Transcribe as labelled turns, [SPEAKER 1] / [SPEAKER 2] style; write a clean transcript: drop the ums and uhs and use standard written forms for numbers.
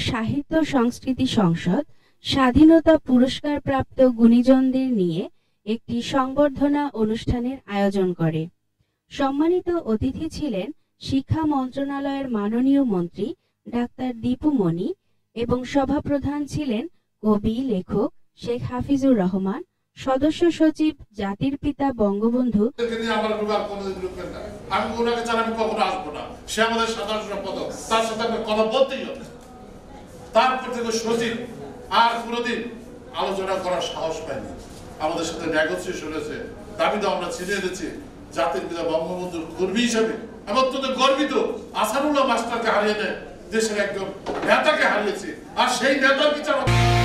[SPEAKER 1] সাহিত্য সংস্কৃতি সংসদ স্বাধীনতা পুরস্কার প্রাপ্ত গুণীজনদের নিয়ে একটি সংবর্ধনা অনুষ্ঠানের আয়োজন করে। সম্মানিত অতিথি ছিলেন শিক্ষা মন্ত্রণালয়ের মাননীয় মন্ত্রী ডাক্তার দীপু মনি এবং সভাপ্রধান ছিলেন কবি লেখক শেখ হাফিজুর রহমান, সদস্য সচিব জাতির পিতা বঙ্গবন্ধু।
[SPEAKER 2] আলোচনা করার সাহস পাইনি। আমাদের সাথে নেগোসিয়েশন হয়েছে, দাবিটা আমরা ছিনিয়ে এনেছি। জাতির পিতা বঙ্গবন্ধুর কর্মী হিসেবে আমি অত্যন্ত গর্বিত। আসাদুল্লাহ মাস্টারকে হারিয়ে দেয়, দেশের একজন নেতাকে হারিয়েছি, আর সেই নেতার বিচার